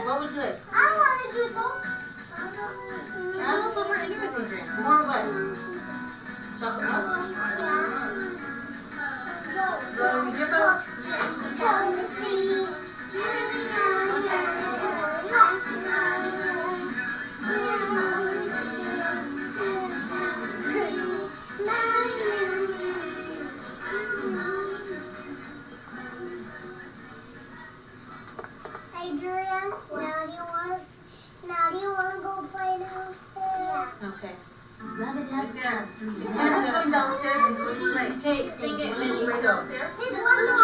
What would you like? I want to do though. Candles over anyways we drink. More what? Chocolate milk? What do we give up? Adrian, now do you want to go play downstairs? Okay. Rub it up. Hannah's going downstairs and going to play. Okay, sing it and then you go downstairs. There's one more.